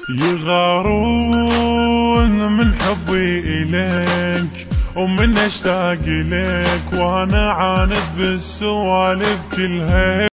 يغارون من حبي إليك ومن اشتاق إليك، وانا عاند بالسوالف كلها.